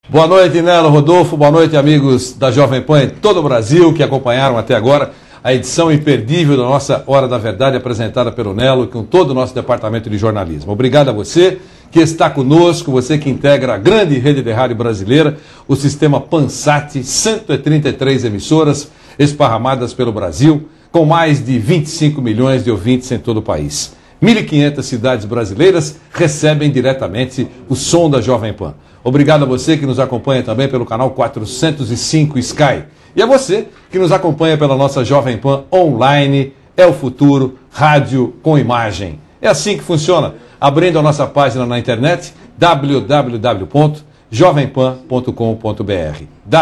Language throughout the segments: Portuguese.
Boa noite, Nelo, Rodolfo, boa noite, amigos da Jovem Pan em todo o Brasil que acompanharam até agora a edição imperdível da nossa Hora da Verdade apresentada pelo Nelo e com todo o nosso departamento de jornalismo. Obrigado a você que está conosco, você que integra a grande rede de rádio brasileira, o sistema Pansat, 133 emissoras esparramadas pelo Brasil, com mais de 25 milhões de ouvintes em todo o país. 1.500 cidades brasileiras recebem diretamente o som da Jovem Pan. Obrigado a você que nos acompanha também pelo canal 405 Sky. E a você que nos acompanha pela nossa Jovem Pan online. É o futuro, rádio com imagem. É assim que funciona. Abrindo a nossa página na internet, www.jovempan.com.br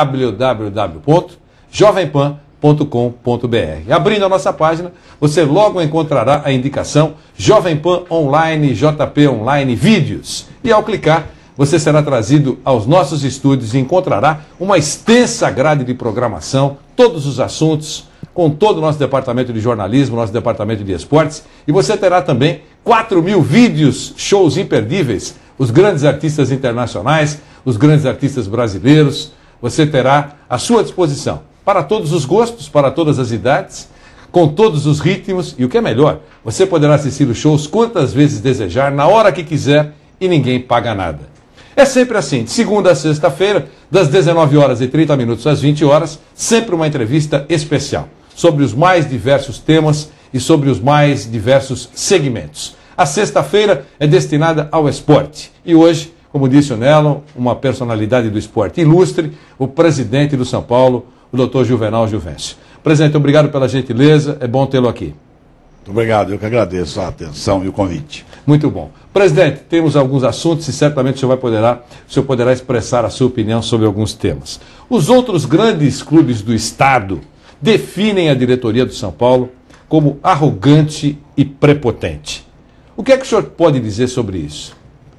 www.jovempan.com.br. Abrindo a nossa página, você logo encontrará a indicação Jovem Pan Online, JP Online Vídeos. E ao clicar, você será trazido aos nossos estúdios e encontrará uma extensa grade de programação, todos os assuntos, com todo o nosso departamento de jornalismo, nosso departamento de esportes. E você terá também 4.000 vídeos, shows imperdíveis, os grandes artistas internacionais, os grandes artistas brasileiros. Você terá à sua disposição, para todos os gostos, para todas as idades, com todos os ritmos. E o que é melhor, você poderá assistir os shows quantas vezes desejar, na hora que quiser, e ninguém paga nada. É sempre assim, de segunda a sexta-feira, das 19h30 às 20h, sempre uma entrevista especial sobre os mais diversos temas e sobre os mais diversos segmentos. A sexta-feira é destinada ao esporte. E hoje, como disse o Nelo, uma personalidade do esporte ilustre, o presidente do São Paulo, o Dr. Juvenal Juvencio. Presidente, obrigado pela gentileza, é bom tê-lo aqui. Muito obrigado, eu que agradeço a atenção e o convite. Muito bom. Presidente, temos alguns assuntos e certamente o senhor poderá expressar a sua opinião sobre alguns temas. Os outros grandes clubes do Estado definem a diretoria do São Paulo como arrogante e prepotente. O que é que o senhor pode dizer sobre isso?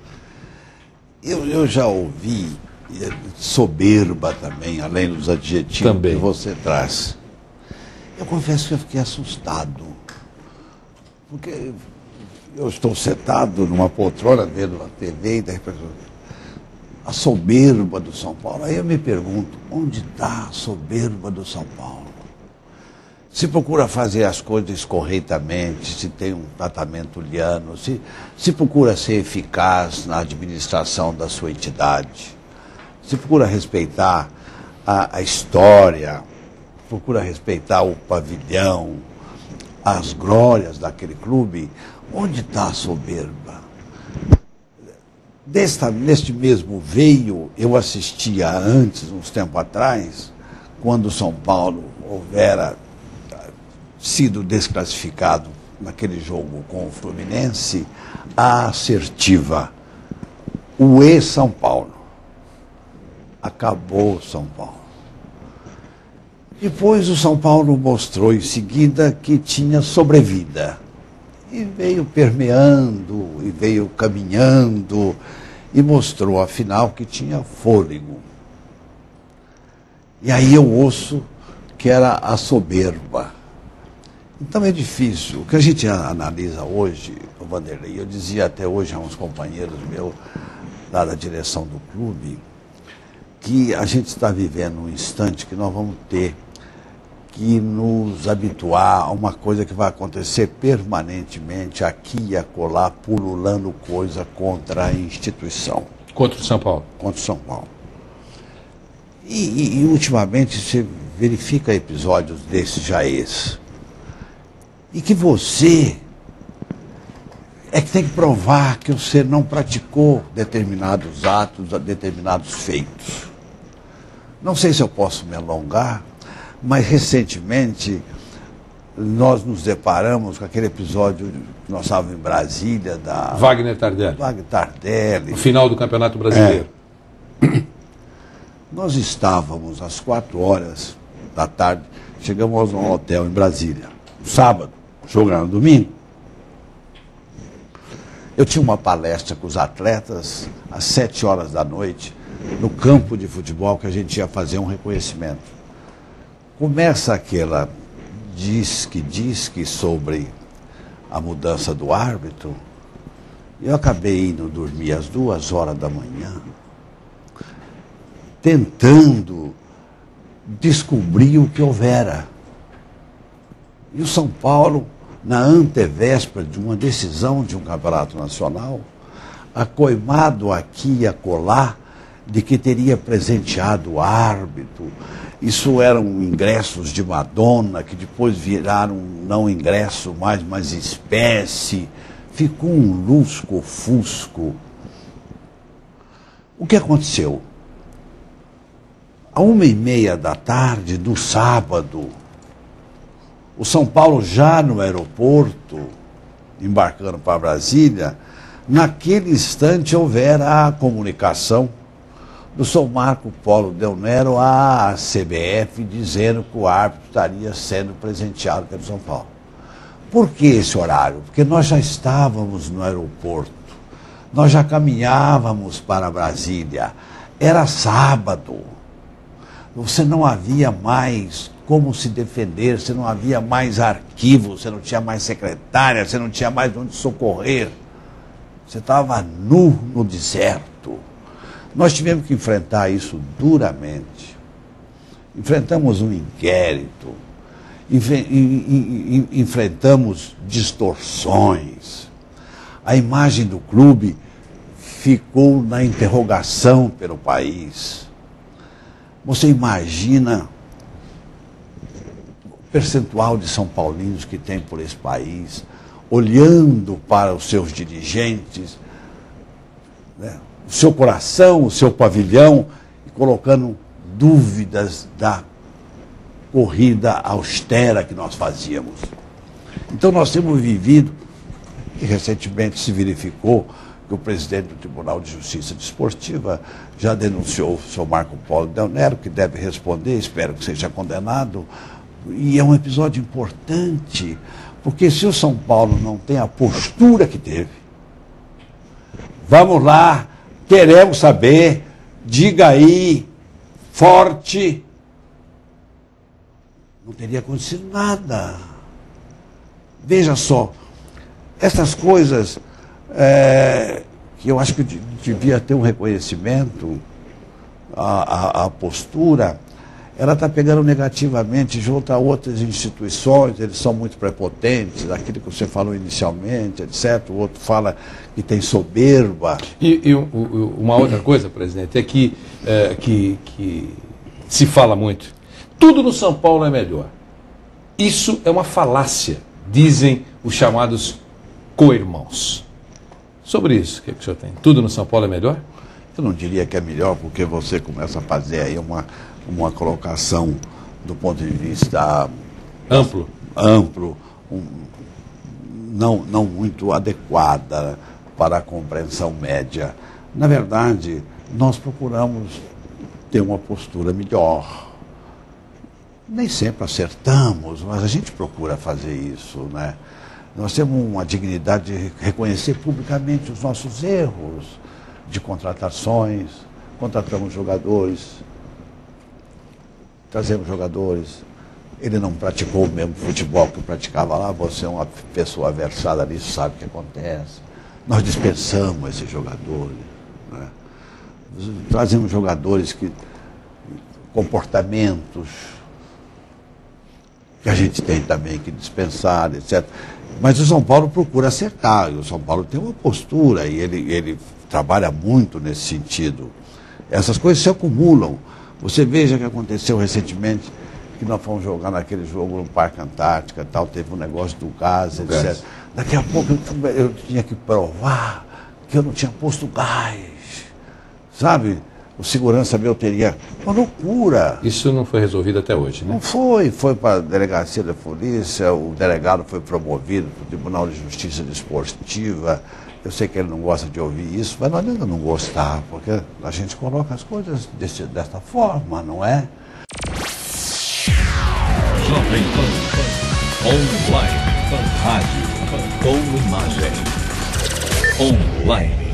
Eu já ouvi soberba também, além dos adjetivos que você traz. Eu confesso que eu fiquei assustado, porque eu estou sentado numa poltrona vendo a TV e a soberba do São Paulo. Aí eu me pergunto, onde está a soberba do São Paulo? Se procura fazer as coisas corretamente, se tem um tratamento liano, se procura ser eficaz na administração da sua entidade, se procura respeitar a história, procura respeitar o pavilhão, as glórias daquele clube, onde está a soberba? Neste mesmo veio, eu assistia antes, uns tempos atrás, quando o São Paulo houvera sido desclassificado naquele jogo com o Fluminense, a assertiva, o ex-São Paulo. Acabou São Paulo. Depois o São Paulo mostrou em seguida que tinha sobrevida. E veio permeando, e veio caminhando, e mostrou afinal que tinha fôlego. E aí eu ouço que era a soberba. Então é difícil. O que a gente analisa hoje, o Vanderlei, eu dizia até hoje a uns companheiros meus lá da direção do clube, que a gente está vivendo um instante que nós vamos ter que nos habituar a uma coisa que vai acontecer permanentemente aqui e acolá, pululando coisa contra a instituição. Contra o São Paulo. Contra o São Paulo. E ultimamente você verifica episódios desses já esses. E que você é que tem que provar que você não praticou determinados atos, determinados feitos. Não sei se eu posso me alongar, mas recentemente nós nos deparamos com aquele episódio que nós estávamos em Brasília da Wagner Tardelli. Wagner Tardelli. No final do Campeonato Brasileiro. Nós estávamos às 4h da tarde, chegamos a um hotel em Brasília, sábado, jogando domingo. Eu tinha uma palestra com os atletas às 7h da noite, no campo de futebol, que a gente ia fazer um reconhecimento. Começa aquela disque sobre a mudança do árbitro. Eu acabei indo dormir às 2h da manhã. tentando descobrir o que houvera. E o São Paulo, na antevéspera de uma decisão de um campeonato nacional, acoimado aqui e acolá, de que teria presenteado o árbitro. Isso eram ingressos de Madonna, que depois viraram não ingresso mais, mas espécie. Ficou um lusco-fusco. O que aconteceu? À 1h30 da tarde, do sábado, o São Paulo já no aeroporto, embarcando para Brasília, naquele instante houvera a comunicação do São Marco Polo Del Nero à CBF, dizendo que o árbitro estaria sendo presenteado pelo São Paulo. Por que esse horário? Porque nós já estávamos no aeroporto, nós já caminhávamos para Brasília, era sábado, você não havia mais como se defender, você não havia mais arquivo, você não tinha mais secretária, você não tinha mais onde socorrer, você estava nu no deserto. Nós tivemos que enfrentar isso duramente. Enfrentamos um inquérito, enfrentamos distorções. A imagem do clube ficou na interrogação pelo país. Você imagina o percentual de São Paulinos que tem por esse país, olhando para os seus dirigentes, né? O seu coração, o seu pavilhão, e colocando dúvidas da corrida austera que nós fazíamos. Então nós temos vivido, e recentemente se verificou que o presidente do Tribunal de Justiça Desportiva já denunciou o senhor Marco Polo Del Nero, que deve responder, espero que seja condenado, e é um episódio importante, porque se o São Paulo não tem a postura que teve, vamos lá, queremos saber, diga aí, forte, não teria acontecido nada. Veja só, essas coisas que eu acho que devia ter um reconhecimento, a postura, ela está pegando negativamente junto a outras instituições, eles são muito prepotentes, aquilo que você falou inicialmente, etc. O outro fala que tem soberba. E uma outra coisa, presidente, é que se fala muito. Tudo no São Paulo é melhor. Isso é uma falácia, dizem os chamados co-irmãos. Sobre isso, o que o senhor tem? Tudo no São Paulo é melhor? Eu não diria que é melhor, porque você começa a fazer aí uma colocação do ponto de vista amplo, não muito adequada para a compreensão média. Na verdade, nós procuramos ter uma postura melhor. Nem sempre acertamos, mas a gente procura fazer isso, né? Nós temos uma dignidade de reconhecer publicamente os nossos erros de contratações, contratamos jogadores, trazemos jogadores, ele não praticou o mesmo futebol que eu praticava lá, você é uma pessoa versada nisso, sabe o que acontece. Nós dispensamos esses jogadores, né? Trazemos jogadores que comportamentos que a gente tem também que dispensar, etc. Mas o São Paulo procura acertar, e o São Paulo tem uma postura, e ele trabalha muito nesse sentido. Essas coisas se acumulam. Você veja o que aconteceu recentemente, que nós fomos jogar naquele jogo no Parque Antártica, tal, teve um negócio do gás, etc. Daqui a pouco eu tinha que provar que eu não tinha posto gás, sabe? O segurança meu teria uma loucura. Isso não foi resolvido até hoje, né? Não foi para a delegacia da polícia, o delegado foi promovido para o Tribunal de Justiça Desportiva. Eu sei que ele não gosta de ouvir isso, mas não adianta não gostar, porque a gente coloca as coisas desta forma, não é? Jovem Pan Online, rádio com imagem online.